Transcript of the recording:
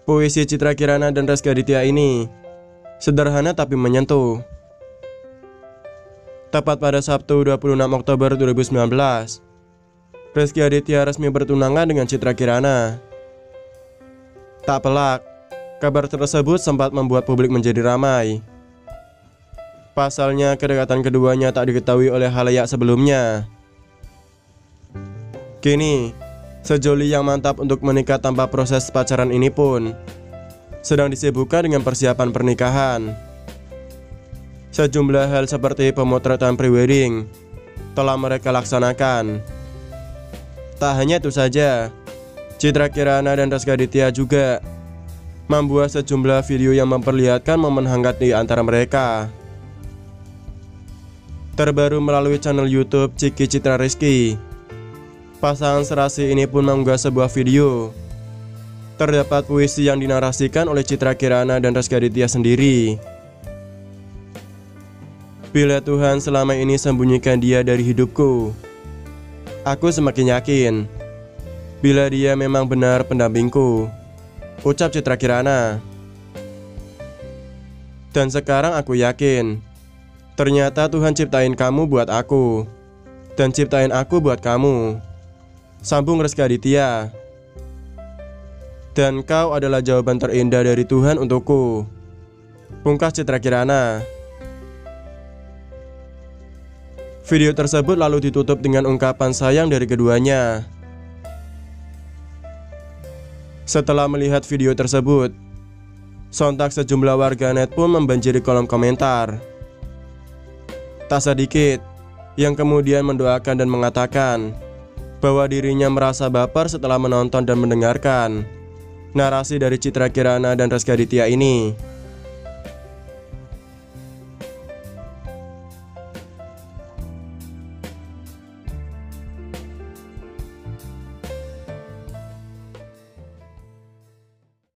Puisi Citra Kirana dan Rezky Aditya ini sederhana tapi menyentuh. Tepat pada Sabtu 26 Oktober 2019, Rezky Aditya resmi bertunangan dengan Citra Kirana. Tak pelak, kabar tersebut sempat membuat publik menjadi ramai. Pasalnya, kedekatan keduanya tak diketahui oleh khalayak sebelumnya. Kini, sejoli yang mantap untuk menikah tanpa proses pacaran ini pun sedang disibukkan dengan persiapan pernikahan. Sejumlah hal seperti pemotretan prewedding telah mereka laksanakan. Tak hanya itu saja, Citra Kirana dan Rezky Aditya juga membuat sejumlah video yang memperlihatkan momen hangat di antara mereka. Terbaru melalui channel YouTube Ciki Citra Rizky, pasangan serasi ini pun mengunggah sebuah video. Terdapat puisi yang dinarasikan oleh Citra Kirana dan Rezky Aditya sendiri. Bila Tuhan selama ini sembunyikan dia dari hidupku, aku semakin yakin bila dia memang benar pendampingku, ucap Citra Kirana. Dan sekarang aku yakin ternyata Tuhan ciptain kamu buat aku, dan ciptain aku buat kamu, sambung Rezky Aditya. Dan kau adalah jawaban terindah dari Tuhan untukku, pungkas Citra Kirana. Video tersebut lalu ditutup dengan ungkapan sayang dari keduanya. Setelah melihat video tersebut, sontak sejumlah warganet pun membanjiri kolom komentar. Tak sedikit yang kemudian mendoakan dan mengatakan bahwa dirinya merasa baper setelah menonton dan mendengarkan narasi dari Citra Kirana dan Rezky Aditya ini.